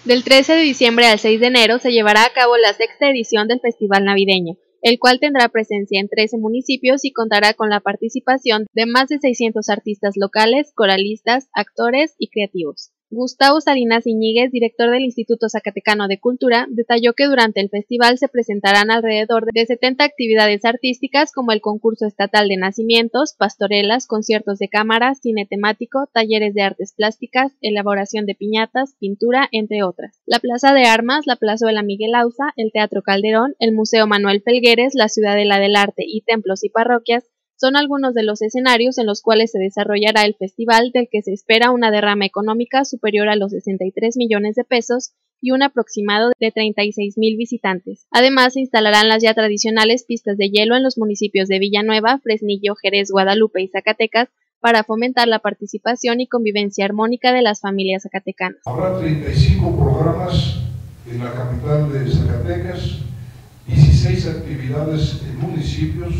Del 13 de diciembre al 6 de enero se llevará a cabo la sexta edición del Festival Navideño, el cual tendrá presencia en 13 municipios y contará con la participación de más de 600 artistas locales, coralistas, actores y creativos. Gustavo Salinas Iñiguez, director del Instituto Zacatecano de Cultura, detalló que durante el festival se presentarán alrededor de 70 actividades artísticas como el concurso estatal de nacimientos, pastorelas, conciertos de cámara, cine temático, talleres de artes plásticas, elaboración de piñatas, pintura, entre otras. La Plaza de Armas, la Plazuela Miguel Auza, el Teatro Calderón, el Museo Manuel Felgueres, la Ciudadela del Arte y templos y parroquias son algunos de los escenarios en los cuales se desarrollará el festival, del que se espera una derrama económica superior a los 63 millones de pesos y un aproximado de 36,000 visitantes. Además, se instalarán las ya tradicionales pistas de hielo en los municipios de Villanueva, Fresnillo, Jerez, Guadalupe y Zacatecas para fomentar la participación y convivencia armónica de las familias zacatecanas. Habrá 35 programas en la capital de Zacatecas, 16 actividades en municipios,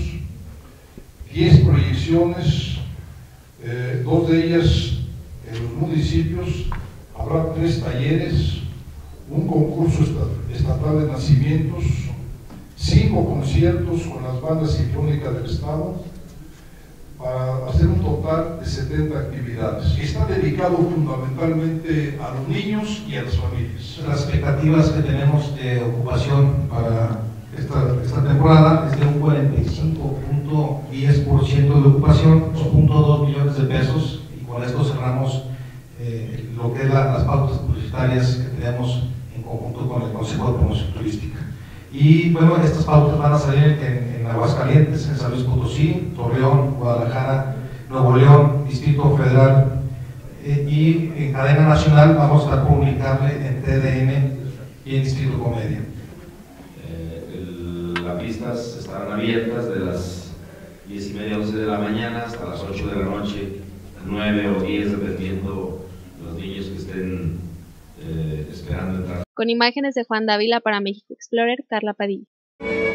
10 proyecciones, 2 de ellas en los municipios. Habrá 3 talleres, un concurso estatal de nacimientos, 5 conciertos con las bandas sinfónicas del Estado, para hacer un total de 70 actividades. Está dedicado fundamentalmente a los niños y a las familias. Las expectativas que tenemos de ocupación para esta temporada es de un 45.10% de ocupación, 2.2 millones de pesos, y con esto cerramos lo que es las pautas publicitarias que tenemos en conjunto con el Consejo de Promoción Turística. Y bueno, estas pautas van a salir en Aguascalientes, en San Luis Potosí, Torreón, Guadalajara, Nuevo León, Distrito Federal, y en cadena nacional vamos a comunicarle en TDN y en Distrito Comedia. Las pistas estarán abiertas de las 10:30 a 11 de la mañana hasta las 8 de la noche, 9 o 10, dependiendo de los niños que estén esperando entrar. Con imágenes de Juan Dávila para México Explorer, Carla Padilla.